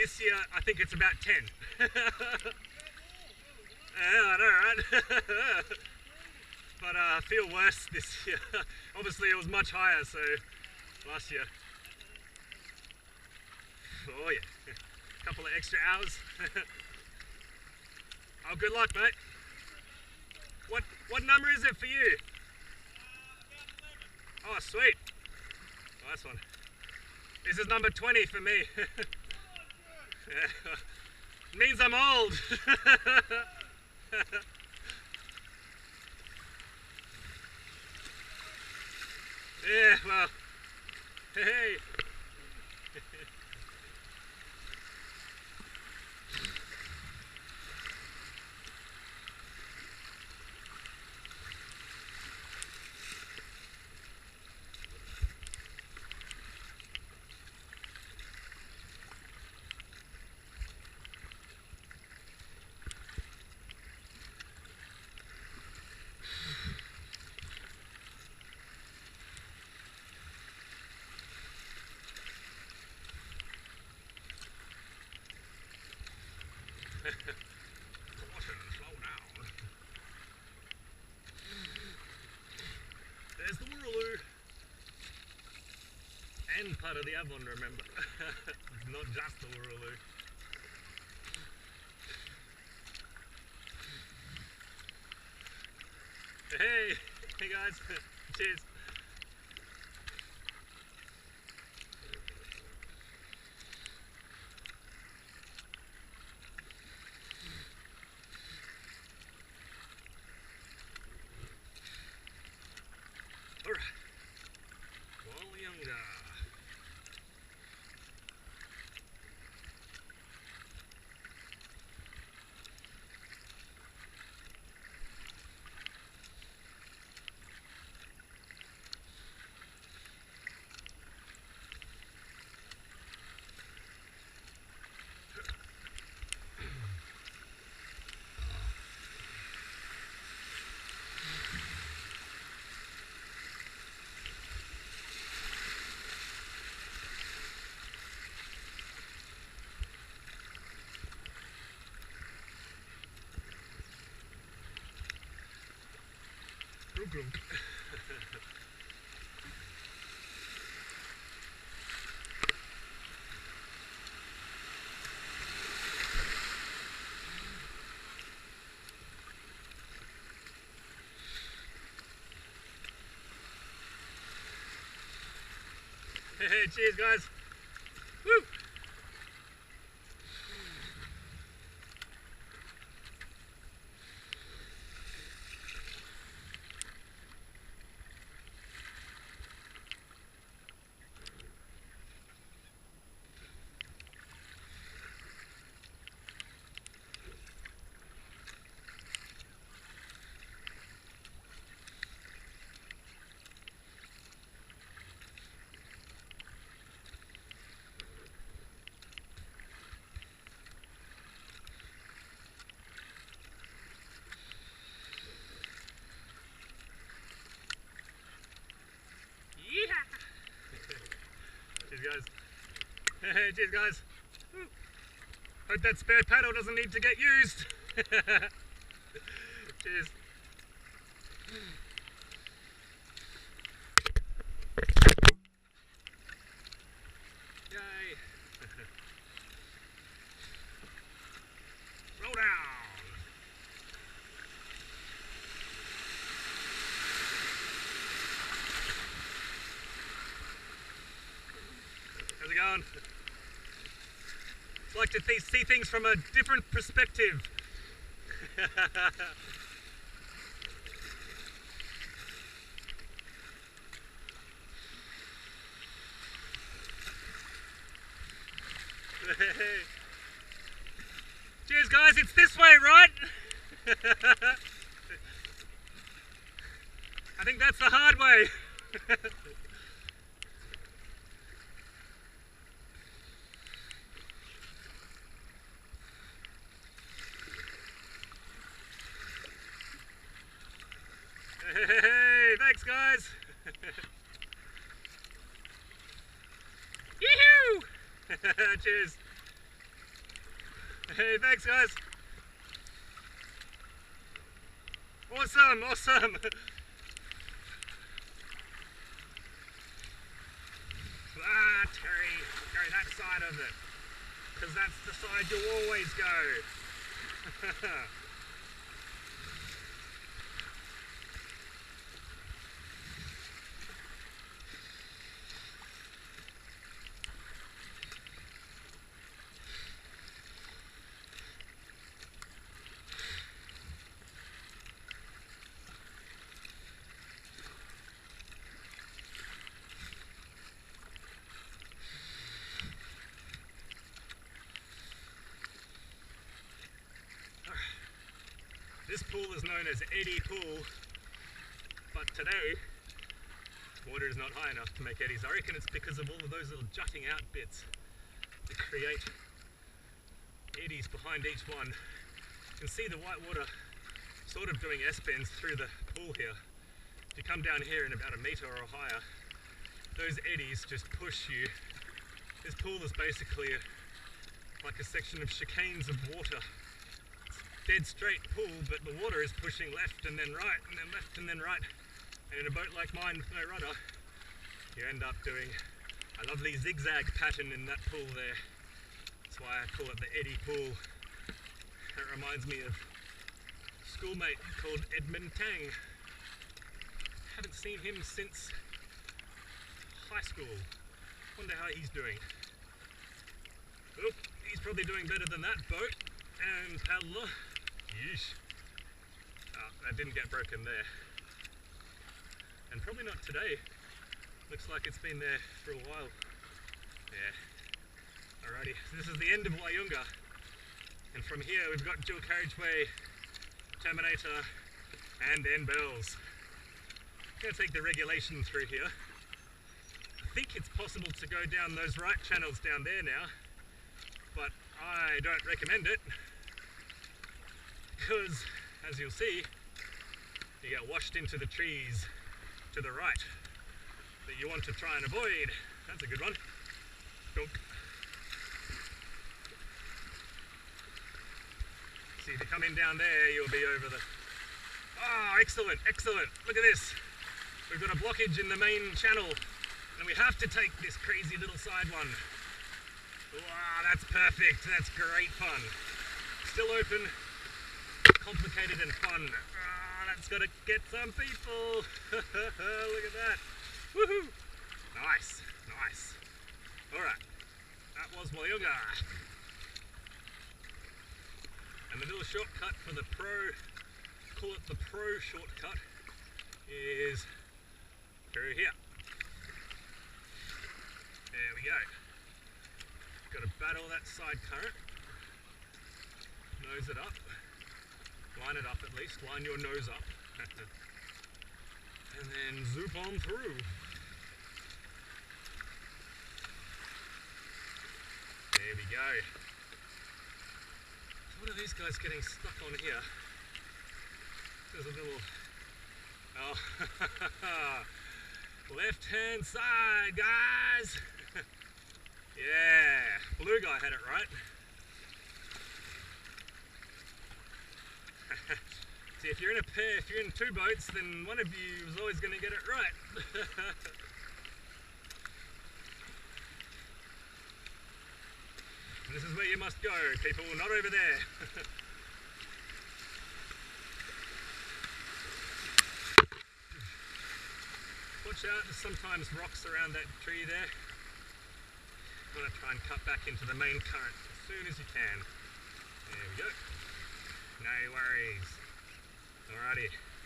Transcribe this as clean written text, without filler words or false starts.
this year I think it's about 10. Yeah, I know, right? But I feel worse this year. Obviously it was much higher, so last year. Oh yeah, a couple of extra hours. Oh, good luck, mate. What number is it for you? Oh, sweet. Nice one. This is number 20 for me. Yeah. Means I'm old. Yeah, well, hey. Slow down. There's the Walyunga. And part of the Avon, remember. Not just the Walyunga. Hey guys. Cheers. Alright. Walyunga. Grunk. Hey, cheers guys. Woo! Cheers guys. Hey, cheers guys. Woo. Hope that spare paddle doesn't need to get used. Cheers. Yay. Roll down. How's it going? I like to see things from a different perspective. Cheers guys, it's this way, right? I think that's the hard way. Hey, thanks guys. Yoo-hoo! Cheers. Hey, thanks guys. Awesome, awesome. Terry, go that side of it, because that's the side you'll always go. This pool is known as Eddy Pool, but today water is not high enough to make eddies. I reckon it's because of all of those little jutting out bits that create eddies behind each one. You can see the white water sort of doing S-bends through the pool here. If you come down here in about a metre or higher, those eddies just push you. This pool is basically like a section of chicanes of water. Dead straight pool, but the water is pushing left and then right and then left and then right. And in a boat like mine with no rudder, you end up doing a lovely zigzag pattern in that pool there. That's why I call it the Eddy Pool. That reminds me of a schoolmate called Edmund Tang. Haven't seen him since high school. Wonder how he's doing. Oh, he's probably doing better than that boat and paddler. Yeesh. Oh, that didn't get broken there. And probably not today. Looks like it's been there for a while. Yeah. Alrighty, so this is the end of Walyunga. And from here we've got dual carriageway, Terminator, and then Bells. I'm going to take the regulation through here. I think it's possible to go down those right channels down there now, but I don't recommend it. Because, as you'll see, you get washed into the trees to the right that you want to try and avoid. That's a good one. Dunk. See, if you come in down there, you'll be over the... Oh, excellent, excellent. Look at this. We've got a blockage in the main channel, and we have to take this crazy little side one. Wow, that's perfect. That's great fun. Still open. Complicated and fun. Oh, that's got to get some people. Look at that. Woohoo! Nice, nice. Alright, that was Walyunga. And the little shortcut for the pro, call it the pro shortcut, is through here. There we go. Got to battle that side current. Nose it up. Line it up at least, line your nose up. And then zoop on through. There we go. What are these guys getting stuck on here? There's a little... Oh, left hand side, guys! Yeah, blue guy had it right. See, if you're in a pair, if you're in two boats, then one of you is always going to get it right. This is where you must go, people, not over there. Watch out, there's sometimes rocks around that tree there. You want to try and cut back into the main current as soon as you can. There we go. No worries. Alrighty.